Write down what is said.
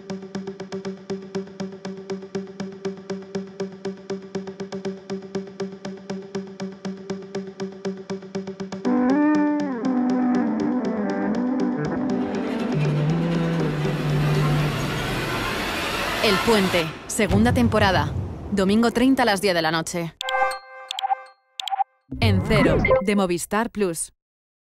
El Puente, segunda temporada. Domingo 30 a las 10 de la noche. En Cero, de Movistar Plus.